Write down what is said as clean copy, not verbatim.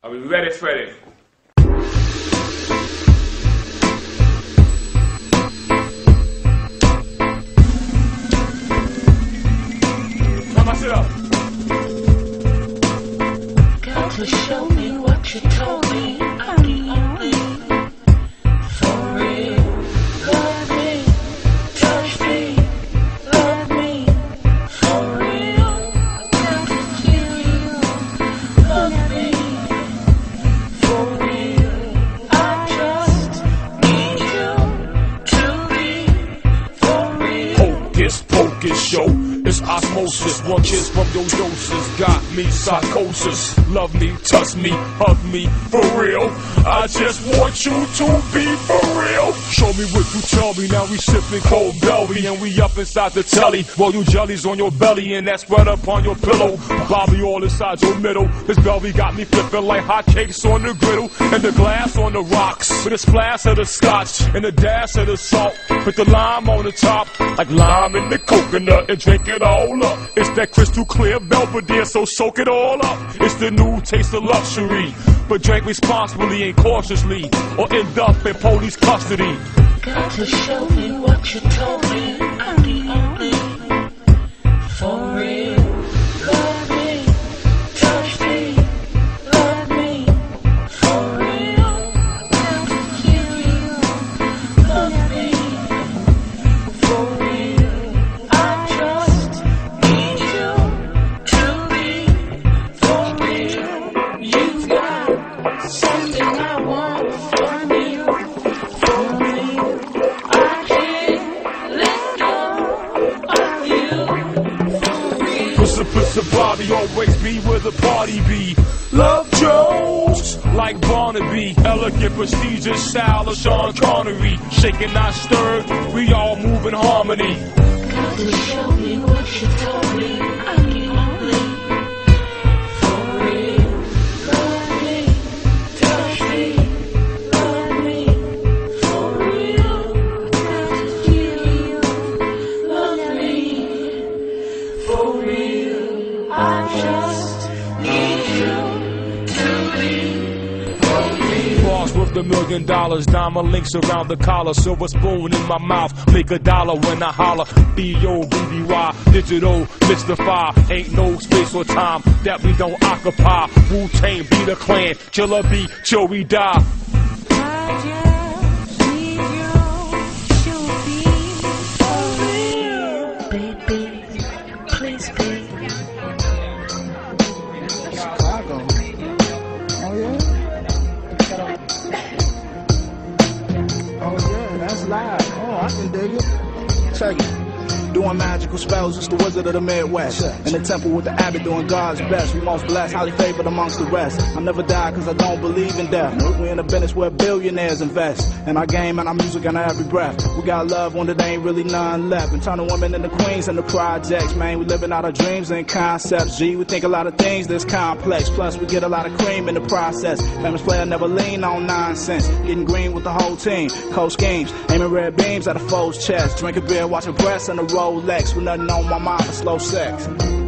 Are we ready, Freddie? Turn my shit up. Got to show me what you told me. I'm the only for real. Love me, touch me, love me for real. Got to feel you, love me for real. I just need you to be for real. Hocus pocus show. It's osmosis, one kiss from your doses got me psychosis. Love me, touch me, hug me, for real. I just want you to be for real. Show me what you tell me, now we sipping cold belly and we up inside the telly. While you jellies on your belly and that spread up on your pillow. Bobby all inside your middle. This belly got me flipping like hotcakes on the griddle. And the glass on the rocks with a splash of the scotch and a dash of the salt. Put the lime on the top like lime in the coconut and drink it all up. It's that crystal clear Belvedere, so soak it all up. It's the new taste of luxury, but drink responsibly and cautiously or end up in police custody. Got to show me what you told me. I'm the only for real. Love me, touch me, love me for real. Got to feel you, love me for real. I just need you to be for real. You got something I want from you, for real. I can't let go of you, for real. Pussy Bobby always be where the party be. Love Jones like Barnaby, elegant, prestigious style of Sean Connery. Shaking, not stirred, we all move in harmony. Got to show me what you told me. I'm the only for real. Love me, touch me, love me for real. Got to feel you, love me for real. I just need you to be for real. Bars worth $1 million, diamond links around the collar, silver spoon in my mouth, make $1 when I holler. B-O-B-B-Y, digital, mystify, ain't no space or time that we don't occupy. Wu-Tang be the clan, killer be till we die. Baby, please be. Chicago. Oh yeah? Oh yeah, that's live. Oh, I can dig it. Check it. Doing magical spells, it's the wizard of the Midwest. In the temple with the abbot doing God's best. We most blessed, highly favored amongst the rest. I never die cause I don't believe in death. We in a business where billionaires invest. In our game and our music and our every breath. We got love when there ain't really none left. And turning women into queens in the projects. Man, we living out our dreams and concepts. G, we think a lot of things that's complex. Plus we get a lot of cream in the process. Famous player never lean on nonsense. Getting green with the whole team. Cold schemes, aiming red beams at a foe's chest. Drinking beer, watching breasts and a Rolex with nothing on my mind but slow sex.